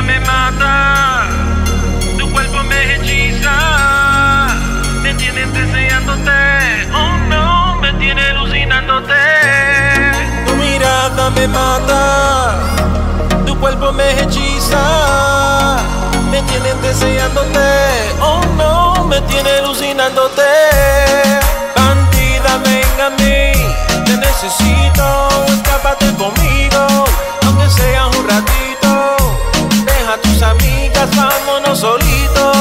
me mata, tu cuerpo me hechiza, me tienes deseándote, oh no, me tiene alucinándote. Tu mirada me mata, tu cuerpo me hechiza, me tienes deseándote, oh no, me tiene alucinándote. Bandida, ven a mí, te necesito, escápate conmigo, aunque sea un ratito. Deja a tus amigas, vámonos solitos.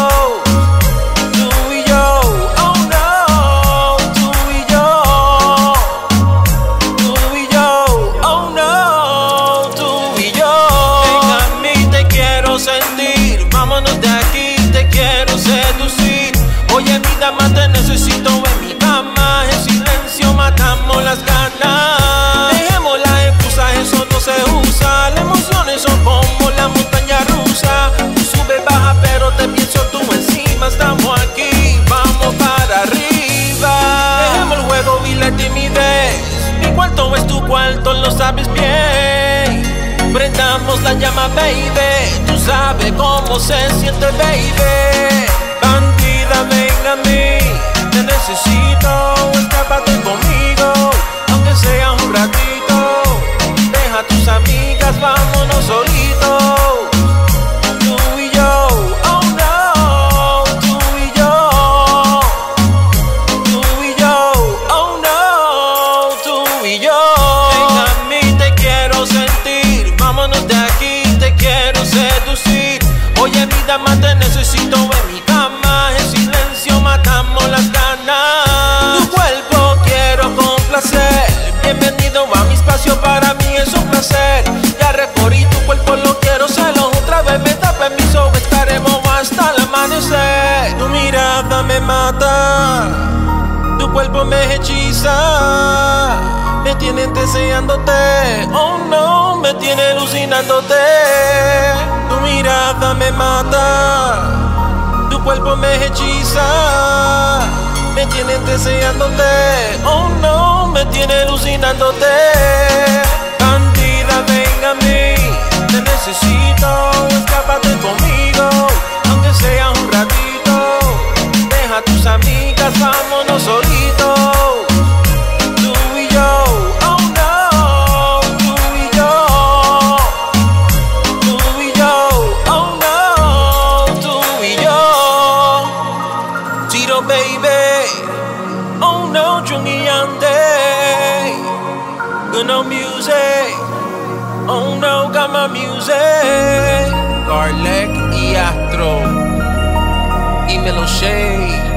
Tú y yo, oh no, tú y yo. Tú y yo, oh no, tú y yo. Ven a mí, te quiero sentir, vámonos de aquí, te quiero seducir. Oye, mi dama, te necesito en mi cama, en silencio matamos las ganas. Dejemos la excusa, eso no se usa. Las emociones son como la montaña rusa. Tú subes, baja, pero te pienso tú encima. Estamos aquí, vamos para arriba. Dejemos el juego y la timidez. Mi cuarto es tu cuarto, lo sabes bien. Prendamos la llama, baby. Tú sabes cómo se siente, baby. Bandida, ven a mí, te necesito, escápate conmigo, aunque sea un ratito. Deja a tus amigas, vámonos solitos. Tú y yo, oh no, tú y yo. Tú y yo, oh no, tú y yo. Ven a mí, te quiero sentir, vámonos de aquí, te quiero seducir. Oye, mi dama, te necesito en mi cama, en silencio matamos las ganas. Tu cuerpo quiero complacer, bienvenido a mi espacio, para mí es un placer. Ya recorrí tu cuerpo, lo quiero hacerlo otra vez, me da permiso, estaremos hasta el amanecer. Tu mirada me mata, tu cuerpo me hechiza, me tiene deseándote, oh no, me tiene alucinándote. Tu mirada me mata, tu cuerpo me hechiza, me tiene deseándote, oh no, me tiene alucinándote. Bandida, ven a mí, te necesito, escápate conmigo, aunque sea un ratito. Deja a tus amigas, vámonos solitos. Tú y yo, oh no, tú y yo. Tú y yo, oh no, tú y yo. Tiro, baby, oh no, Jung y Yandé. Good no music, oh no, Gamma Music. Garlek y Astro y Melo Shade.